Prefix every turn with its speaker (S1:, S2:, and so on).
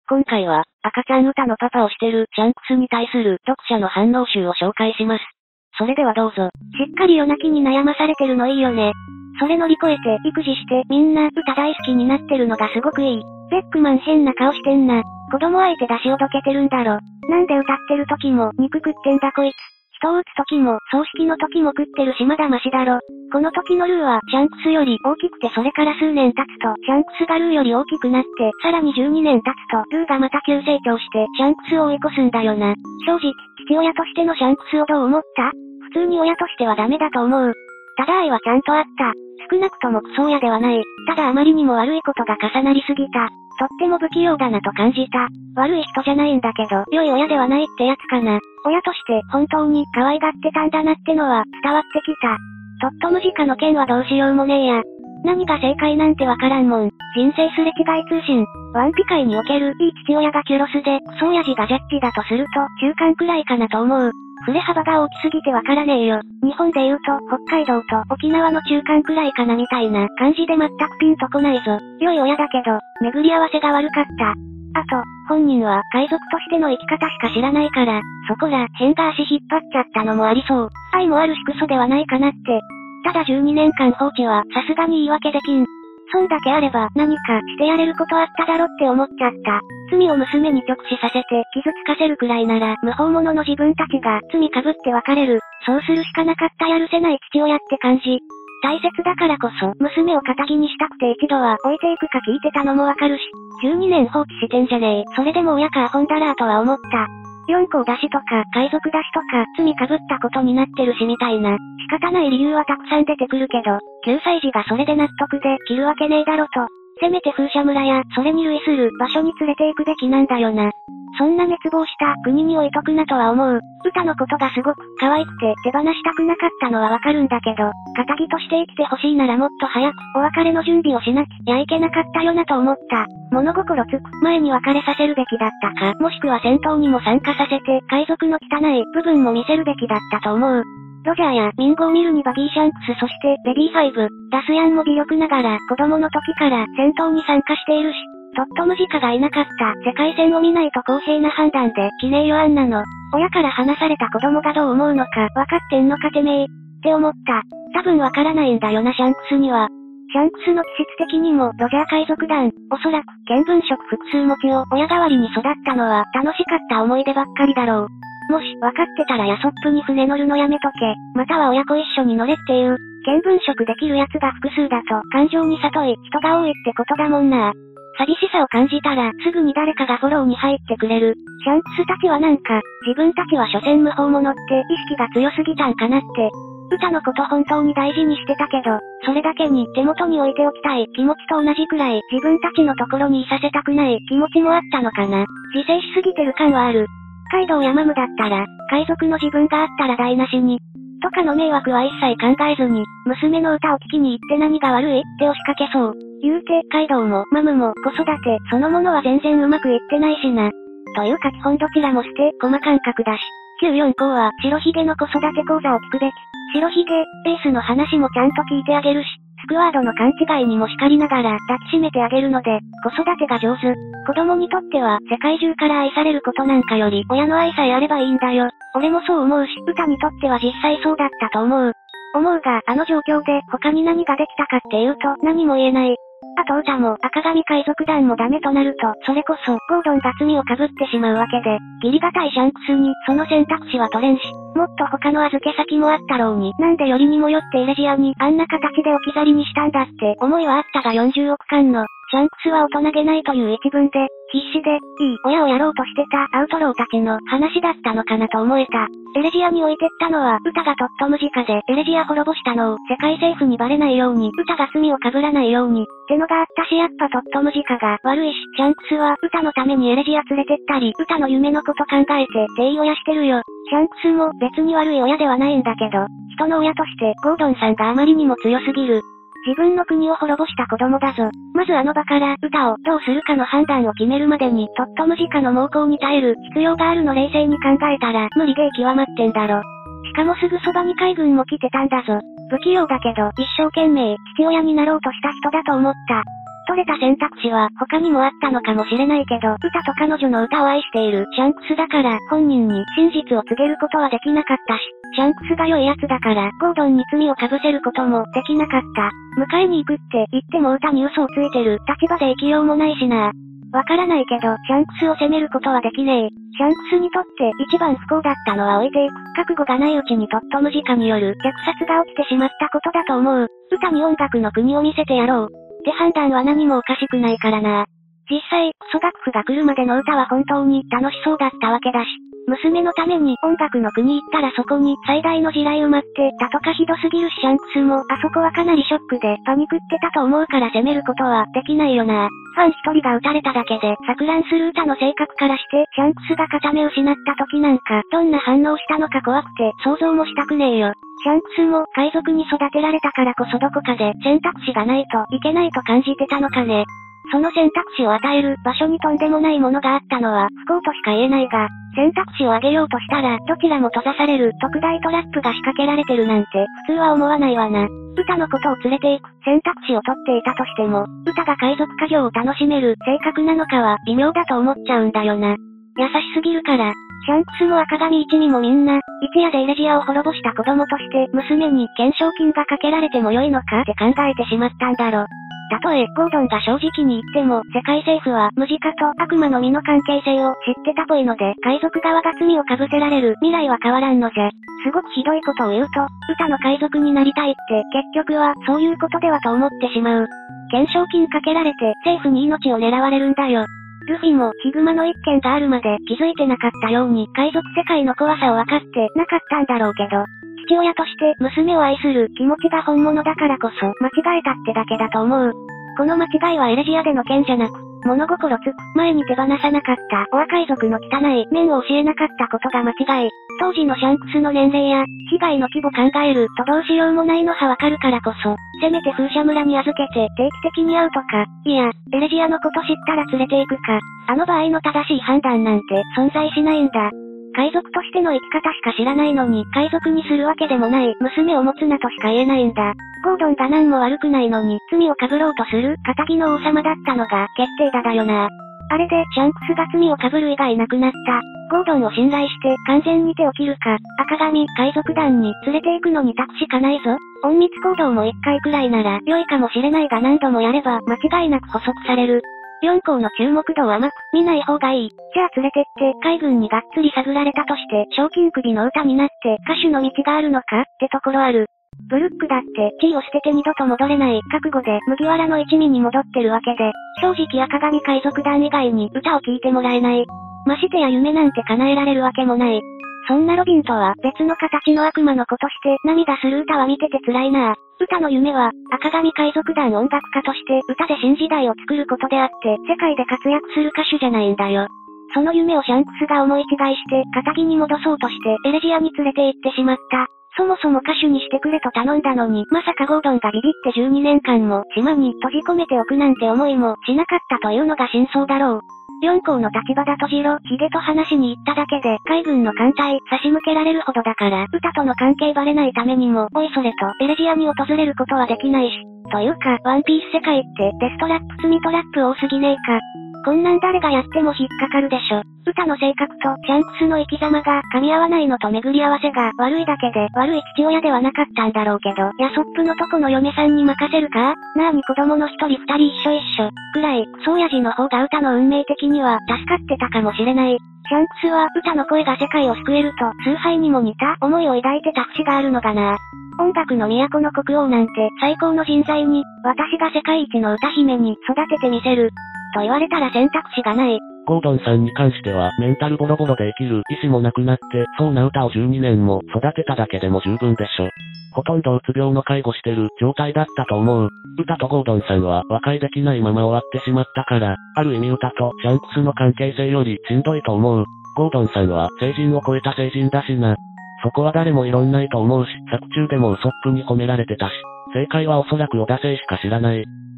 S1: 今回は、赤ちゃん歌のパパをしてるシャンクスに対する読者の反応集を紹介します。それではどうぞ。
S2: しっかり夜泣きに悩まされてるのいいよね。それ乗り越えて育児してみんな歌大好きになってるのがすごくいい。ベックマン変な顔してんな。子供相手出しおどけてるんだろ。なんで歌ってる時も肉食ってんだこいつ。人を撃つ時も葬式の時も食ってるしまだマシだろ。この時のルーはシャンクスより大きくてそれから数年経つとシャンクスがルーより大きくなってさらに12年経つとルーがまた急成長してシャンクスを追い越すんだよな。正直、父親としてのシャンクスをどう思った？普通に親としてはダメだと思う。ただ愛はちゃんとあった。少なくともクソ親ではない。ただあまりにも悪いことが重なりすぎた。とっても不器用だなと感じた。悪い人じゃないんだけど、良い親ではないってやつかな。親として本当に可愛がってたんだなってのは伝わってきた。トットムジカの件はどうしようもねえや。何が正解なんてわからんもん。人生すれ違い通信。ワンピ界におけるいい父親がキュロスで、クソ親父がジャッジだとすると、中間くらいかなと思う。触れ幅が大きすぎてわからねえよ。日本で言うと、北海道と沖縄の中間くらいかなみたいな感じで全くピンとこないぞ。良い親だけど、巡り合わせが悪かった。あと、本人は海賊としての生き方しか知らないから、そこら辺が足引っ張っちゃったのもありそう。愛もあるしクソではないかなって。ただ12年間放置はさすがに言い訳できん。そんだけあれば何かしてやれることあっただろって思っちゃった。罪を娘に直視させて傷つかせるくらいなら無法者の自分たちが罪被って別れる。そうするしかなかったやるせない父親って感じ。大切だからこそ娘を仇にしたくて一度は置いていくか聞いてたのもわかるし、12年放置してんじゃねえ。それでも親かアホンだらーとは思った。4校出しとか海賊出しとか罪被ったことになってるしみたいな仕方ない理由はたくさん出てくるけど、9歳児がそれで納得で切るわけねえだろと。せめて風車村やそれに類する場所に連れて行くべきなんだよな。そんな滅亡した国に置いとくなとは思う。歌のことがすごく可愛くて手放したくなかったのはわかるんだけど、仇として生きてほしいならもっと早くお別れの準備をしなきゃいけなかったよなと思った。物心つく前に別れさせるべきだったか、もしくは戦闘にも参加させて海賊の汚い部分も見せるべきだったと思う。ロジャーやミンゴを見るにバギー・シャンクスそしてベビー5、ダスヤンも微力ながら子供の時から戦闘に参加しているし、トットムジカがいなかった世界戦を見ないと公平な判断できねえよあんなの。親から離された子供がどう思うのか分かってんのかてめえって思った。多分わからないんだよなシャンクスには。シャンクスの気質的にもロジャー海賊団、おそらく見聞色複数持ちを親代わりに育ったのは楽しかった思い出ばっかりだろう。もし分かってたらヤソップに船乗るのやめとけ、または親子一緒に乗れっていう、見聞色できる奴が複数だと感情に悟い人が多いってことだもんな。寂しさを感じたらすぐに誰かがフォローに入ってくれる。シャンクスたちはなんか、自分たちは所詮無法者って意識が強すぎたんかなって。歌のこと本当に大事にしてたけど、それだけに手元に置いておきたい気持ちと同じくらい自分たちのところにいさせたくない気持ちもあったのかな。自制しすぎてる感はある。カイドウやマムだったら、海賊の自分があったら台無しに。とかの迷惑は一切考えずに、娘の歌を聴きに行って何が悪いって押しかけそう。言うて、カイドウもマムも子育てそのものは全然うまくいってないしな。というか基本どちらも捨て、駒感覚だし。94校は白ひげの子育て講座を聞くべき。白ひげ、エースの話もちゃんと聞いてあげるし、スクワードの勘違いにも叱りながら抱きしめてあげるので、子育てが上手。子供にとっては世界中から愛されることなんかより親の愛さえあればいいんだよ。俺もそう思うし、歌にとっては実際そうだったと思う。思うが、あの状況で他に何ができたかっていうと何も言えない。あと歌も赤髪海賊団もダメとなると、それこそゴードンが罪を被ってしまうわけで、義理がたいシャンクスにその選択肢は取れんし、もっと他の預け先もあったろうに、なんでよりにもよってエレジアにあんな形で置き去りにしたんだって思いはあったが40億巻のシャンクスは大人げないという一文で、必死で、いい親をやろうとしてたアウトローたちの話だったのかなと思えた。エレジアに置いてったのは、歌がトットムジカで、エレジア滅ぼしたのを世界政府にバレないように、歌が罪を被らないように、ってのがあったしやっぱトットムジカが悪いし、シャンクスは歌のためにエレジア連れてったり、歌の夢のこと考えて、定位親してるよ。シャンクスも別に悪い親ではないんだけど、人の親としてゴードンさんがあまりにも強すぎる。自分の国を滅ぼした子供だぞ。まずあの場から歌をどうするかの判断を決めるまでにトットムジカの猛攻に耐える必要があるの冷静に考えたら無理ゲー極まってんだろ。しかもすぐそばに海軍も来てたんだぞ。不器用だけど一生懸命父親になろうとした人だと思った。 取れた選択肢は他にもあったのかもしれないけど、歌と彼女の歌を愛しているシャンクスだから、本人に真実を告げることはできなかったし、シャンクスが良い奴だから、ゴードンに罪をかぶせることもできなかった。迎えに行くって言っても歌に嘘をついてる立場で生きようもないしな。わからないけど、シャンクスを責めることはできねえ。シャンクスにとって一番不幸だったのは置いていく。覚悟がないうちにとっと無時間による虐殺が起きてしまったことだと思う。歌に音楽の国を見せてやろう。って判断は何もおかしくないからな。実際、クソ楽譜が来るまでの歌は本当に楽しそうだったわけだし。娘のために音楽の国行ったらそこに最大の地雷埋まってたとかひどすぎるしシャンクスもあそこはかなりショックでパニクってたと思うから責めることはできないよな。ファン一人が撃たれただけで錯乱する歌の性格からしてシャンクスが片目失った時なんかどんな反応したのか怖くて想像もしたくねえよ。シャンクスも海賊に育てられたからこそどこかで選択肢がないといけないと感じてたのかね。その選択肢を与える場所にとんでもないものがあったのは不幸としか言えないが、選択肢をあげようとしたらどちらも閉ざされる特大トラップが仕掛けられてるなんて普通は思わないわな。歌のことを連れていく選択肢を取っていたとしても、歌が海賊家業を楽しめる性格なのかは微妙だと思っちゃうんだよな。優しすぎるから、シャンクスも赤髪一味もみんな、一夜でエレジアを滅ぼした子供として娘に懸賞金がかけられても良いのかって考えてしまったんだろ。たとえゴードンが正直に言っても世界政府はムジカと悪魔の実の関係性を知ってたっぽいので海賊側が罪をかぶせられる未来は変わらんのじゃ。すごくひどいことを言うと、歌の海賊になりたいって結局はそういうことではと思ってしまう。懸賞金かけられて政府に命を狙われるんだよ。ルフィもヒグマの一件があるまで気づいてなかったように海賊世界の怖さを分かってなかったんだろうけど、父親として娘を愛する気持ちが本物だからこそ間違えたってだけだと思う。この間違いはエレジアでの件じゃなく、物心つく前に手放さなかったオア海賊の汚い面を教えなかったことが間違い。当時のシャンクスの年齢や被害の規模考えるとどうしようもないのはわかるからこそ、せめて風車村に預けて定期的に会うとか、いや、エレジアのこと知ったら連れて行くか、あの場合の正しい判断なんて存在しないんだ。海賊としての生き方しか知らないのに海賊にするわけでもない娘を持つなとしか言えないんだ。ゴードンが何も悪くないのに罪を被ろうとする仇の王様だったのが決定打だよな。あれでシャンクスが罪を被る以外なくなった。ゴードンを信頼して完全に手を切るか、赤髪海賊団に連れて行くのに託しかないぞ。隠密行動も1回くらいなら良いかもしれないが何度もやれば間違いなく捕捉される。4校の注目度を甘く見ない方がいい。じゃあ連れてって海軍にがっつり探られたとして賞金首の歌になって歌手の道があるのかってところある。ブルックだって地位を捨てて二度と戻れない覚悟で麦わらの一味に戻ってるわけで、正直赤髪海賊団以外に歌を聴いてもらえない。ましてや夢なんて叶えられるわけもない。そんなロビンとは別の形の悪魔の子として涙する歌は見てて辛いな。歌の夢は赤髪海賊団音楽家として歌で新時代を作ることであって世界で活躍する歌手じゃないんだよ。その夢をシャンクスが思い違いして仇に戻そうとしてエレジアに連れて行ってしまった。そもそも歌手にしてくれと頼んだのにまさかゴードンがビビって12年間も島に閉じ込めておくなんて思いもしなかったというのが真相だろう。4校の立場だとジロ、ヒゲと話しに行っただけで海軍の艦隊差し向けられるほどだから歌との関係バレないためにもおいそれとエレジアに訪れることはできないし。というか、ワンピース世界ってデストラップ積みトラップ多すぎねえか。こんなん誰がやっても引っかかるでしょ。歌の性格とシャンクスの生き様が噛み合わないのと巡り合わせが悪いだけで悪い父親ではなかったんだろうけど、ヤソップのとこの嫁さんに任せるか？なーに子供の一人二人一緒一緒。くらい、クソ親父の方が歌の運命的には助かってたかもしれない。シャンクスは歌の声が世界を救えると崇拝にも似た思いを抱いてた節があるのがな。音楽の都の国王なんて最高の人材に、私が世界一の歌姫に育ててみせる。と言われたら選択肢がない。
S3: ゴードンさんに関してはメンタルボロボロで生きる意志もなくなって、そうな歌を12年も育てただけでも十分でしょ。ほとんどうつ病の介護してる状態だったと思う。歌とゴードンさんは和解できないまま終わってしまったから、ある意味歌とシャンクスの関係性よりしんどいと思う。ゴードンさんは成人を超えた成人だしな。そこは誰も異論ないと思うし、作中でもウソップに褒められてたし、正解はおそらく小田聖しか知らない。